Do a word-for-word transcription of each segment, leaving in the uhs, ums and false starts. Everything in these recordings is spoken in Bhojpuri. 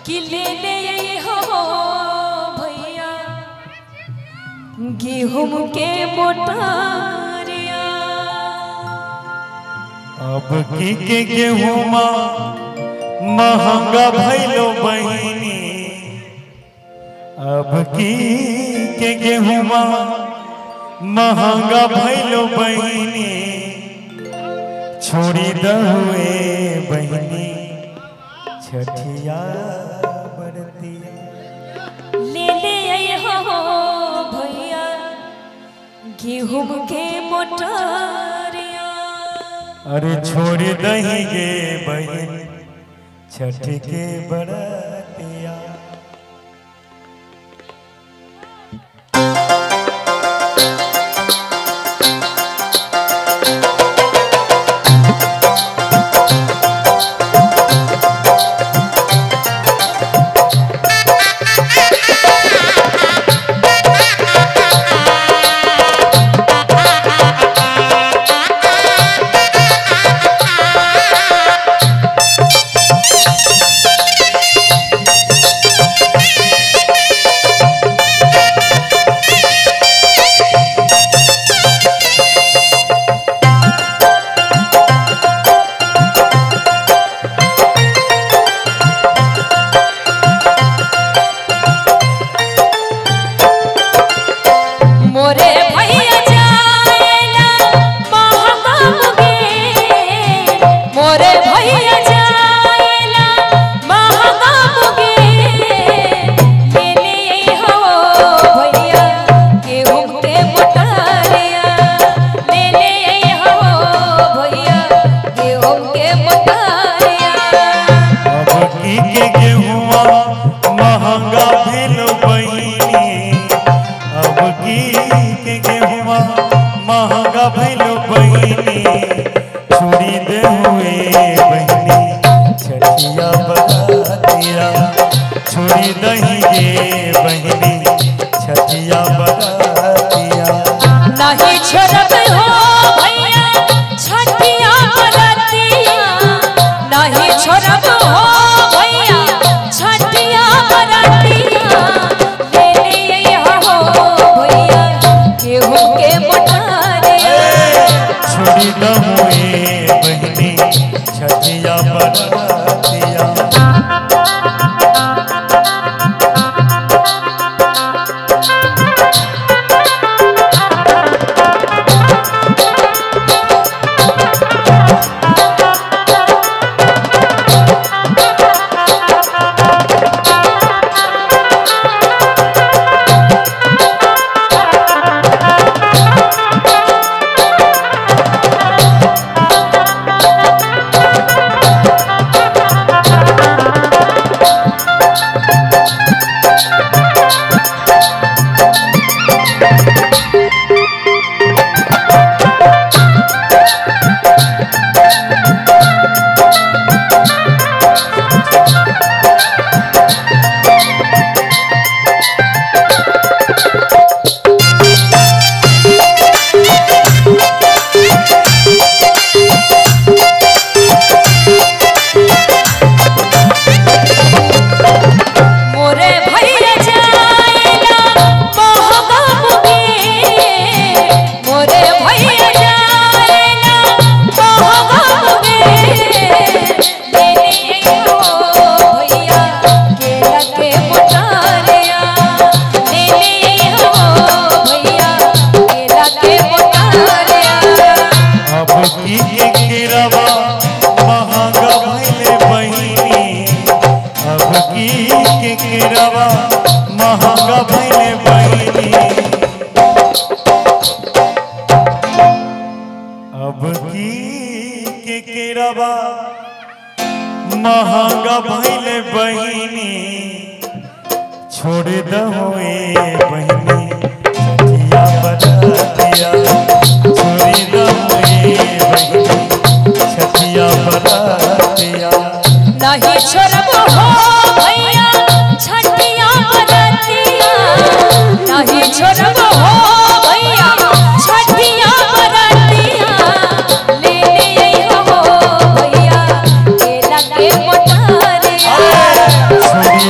कि ले ले हो भैया गेहूं के मोटारिया। अब की के गेहूं महंगा भइलो बहिनी, अब की के गेहूं महंगा भइलो बहिनी, छोड़ी दहुए बहिनी छठिया बरतिया। ले ले हो भैया गेहूं के मोटारिया। अरे छोड़ दही गे बहन छठ के बरतिया। महंगा भइलो बहिनी, छोड़ी दे हुए बहिनी छठिया बरतिया। छोड़ी दही गे बहिनी छठिया बरतिया। नहीं छोड़ब हो भैया छठिया बरतिया, नहीं छोड़ब हो भैया छठिया बरतिया। ले ले हो भैया गेहूं के मोटारिया। छोड़ी दहुए बहिनी छठिया बरतिया। महंगा भइले बहिनी, अब की के केरवा महंगा भइले बहिनी। छोड़ दहुए बहिनी छठिया बरतिया। छोड़ दहुए बहिनी छठिया बरतिया। नहीं छोड़ब हो भैया छठिया बरतिया, नहीं छोड़ब हो भैया छठिया बरतिया। ले ले हो भैया केला के मोटारिया। छोड़ी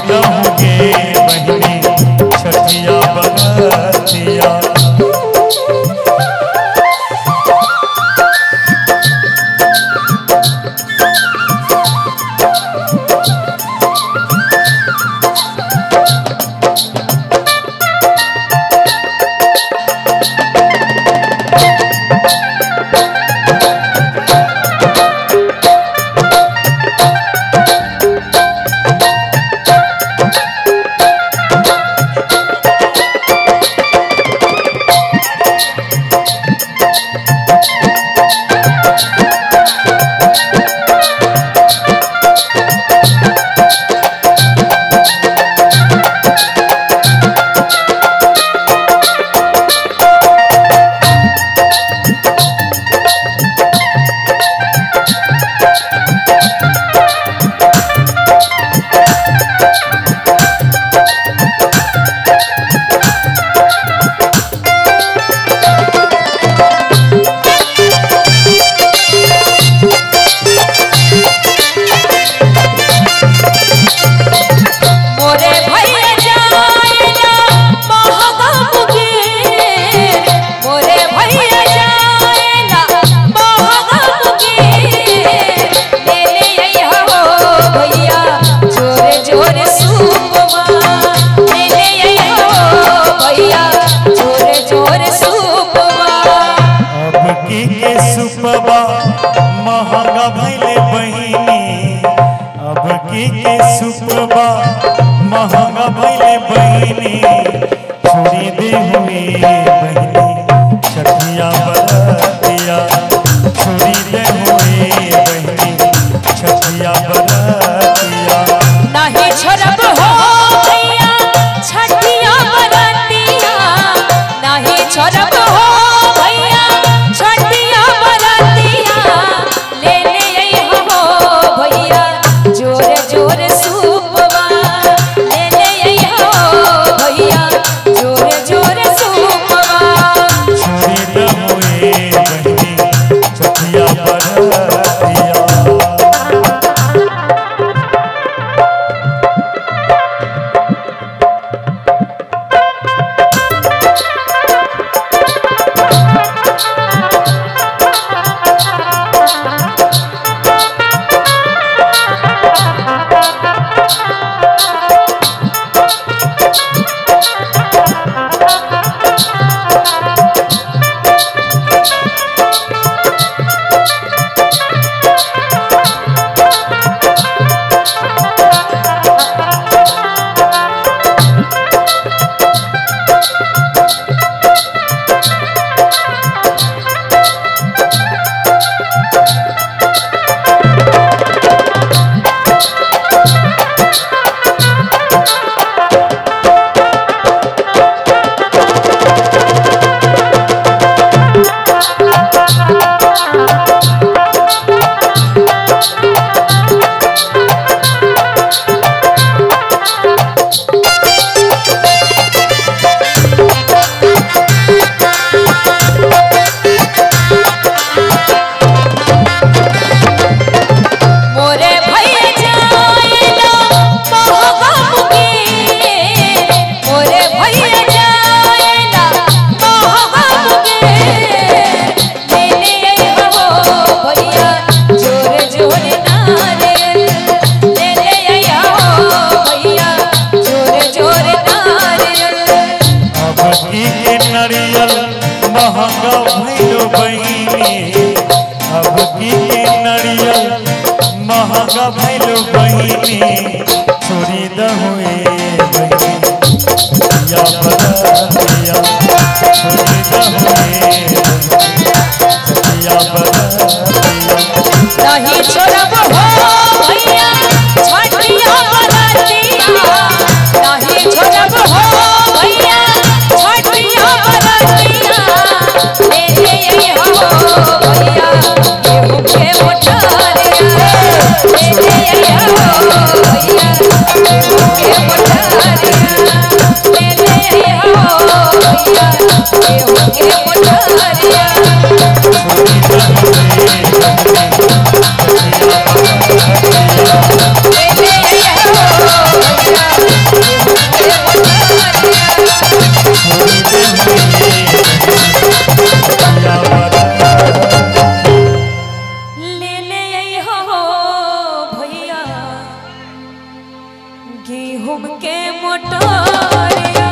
सूपबा महंगा भइले बहिनी छोड़ी दे हुए बहिनी छठिया बरतिया छोड़ी दे हुए बहिनी छठिया बरतिया नहीं छोड़ब हो भैया छठिया बरतिया नहीं छोड़ब हो भैया छठिया बरतिया ले ले आई हो भैया जोरे जोरे सूपवा ले ले आई हो भैया जोरे जोरे सूपवा छोड़ी दे हुए बहिनी छठिया बरतिया महंगा भइलो बहिनी अब की नरियल महंगा भइलो बहिनी छोड़ी द हुए बहिनी या बरतिया छोड़ी द हुए या बरतिया नहीं छोड़ब हो भैया छठिया बरतिया नहीं छोड़ब हो भैया छठिया बरतिया ले ले आई हो भैया गेहूं के मोटरिया ले ले आई हो भैया गेहूं के मोटरिया ले ले आई हो भैया गेहूं के मोटरिया ले ले आई हो भैया गेहूं के मोटरिया।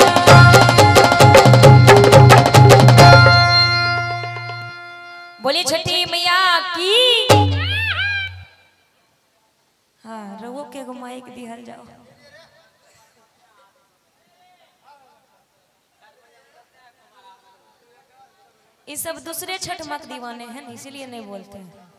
बोली छठी मैया की। हाँ रवो के घुमाई के दिहल जाओ। ये सब दूसरे छठ माँ के दीवाने हैं इसीलिए नहीं बोलते हैं।